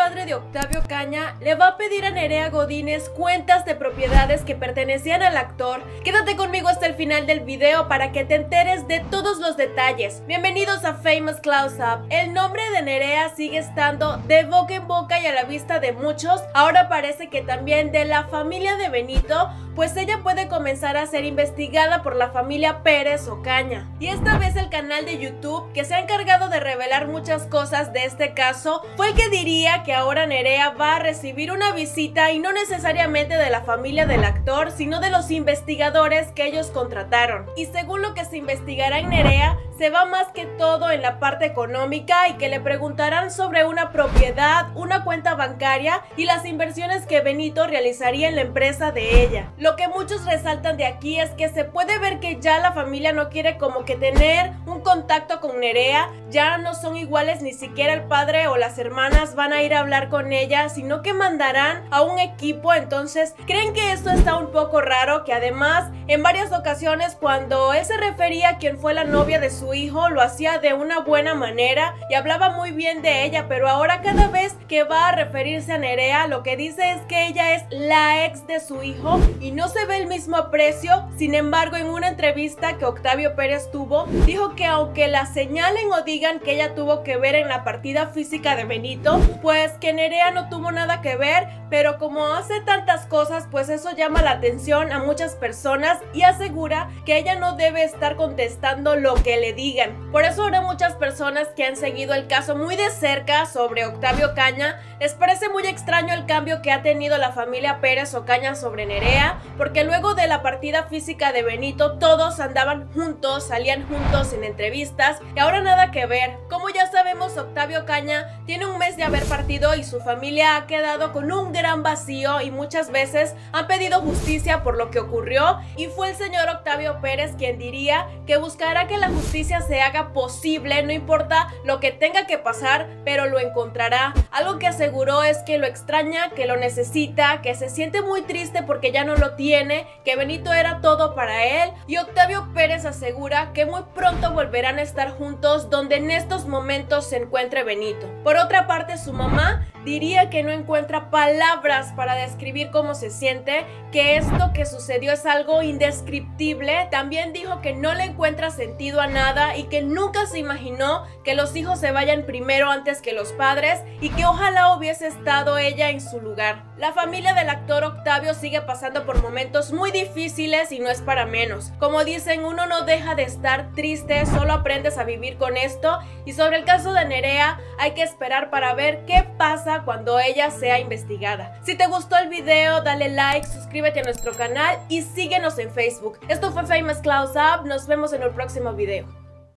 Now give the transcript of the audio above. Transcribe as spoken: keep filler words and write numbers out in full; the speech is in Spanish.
padre de Octavio Ocaña le va a pedir a Nerea Godínez cuentas de propiedades que pertenecían al actor. Quédate conmigo hasta el final del video para que te enteres de todos los detalles. Bienvenidos a Famous Close Up. El nombre de Nerea sigue estando de boca en boca y a la vista de muchos. Ahora parece que también de la familia de Benito, pues ella puede comenzar a ser investigada por la familia Pérez Ocaña. Y esta vez el canal de YouTube, que se ha encargado de revelar muchas cosas de este caso, fue el que diría que ahora Nerea va a recibir una visita y no necesariamente de la familia del actor, sino de los investigadores que ellos contrataron. Y según lo que se investigará en Nerea, se va más que todo en la parte económica y que le preguntarán sobre una propiedad, una cuenta bancaria y las inversiones que Benito realizaría en la empresa de ella. Lo que muchos resaltan de aquí es que se puede ver que ya la familia no quiere como que tener un contacto con Nerea, ya no son iguales, ni siquiera el padre o las hermanas van a ir a hablar con ella, sino que mandarán a un equipo. Entonces creen que esto está un poco raro, que además en varias ocasiones cuando él se refería a quien fue la novia de su hijo, lo hacía de una buena manera y hablaba muy bien de ella, pero ahora cada vez que va a referirse a Nerea, lo que dice es que ella es la ex de su hijo y no se ve el mismo aprecio. Sin embargo, en una entrevista que Octavio Pérez tuvo, dijo que aunque la señalen o digan que ella tuvo que ver en la partida física de Benito, pues que Nerea no tuvo nada que ver, pero como hace tantas cosas, pues eso llama la atención a muchas personas y asegura que ella no debe estar contestando lo que le digan. Por eso ahora muchas personas que han seguido el caso muy de cerca sobre Octavio Ocaña, les parece muy extraño el cambio que ha tenido la familia Pérez Ocaña sobre Nerea, porque luego de la partida física de Benito todos andaban juntos, salían juntos en entrevistas y ahora nada que ver. Como ya sabemos, Octavio Ocaña tiene un mes de haber partido y su familia ha quedado con un gran vacío y muchas veces han pedido justicia por lo que ocurrió, y fue el señor Octavio Pérez quien diría que buscará que la justicia se haga posible, no importa lo que tenga que pasar, pero lo encontrará. Algo que aseguró es que lo extraña, que lo necesita, que se siente muy triste porque ya no lo tiene, que Benito era todo para él, y Octavio Pérez asegura que muy pronto volverán a estar juntos donde en estos momentos se encuentre Benito. Por otra parte, su mamá diría que no encuentra palabras para describir cómo se siente, que esto que sucedió es algo indescriptible. También dijo que no le encuentra sentido a nada y que nunca se imaginó que los hijos se vayan primero antes que los padres y que ojalá hubiese estado ella en su lugar. La familia del actor Octavio sigue pasando por momentos muy difíciles y no es para menos. Como dicen, uno no deja de estar triste, solo aprendes a vivir con esto. Y sobre el caso de Nerea, hay que esperar para ver qué pasa cuando ella sea investigada. Si te gustó el video, dale like, suscríbete a nuestro canal y síguenos en Facebook. Esto fue Famous Close Up, nos vemos en el próximo video.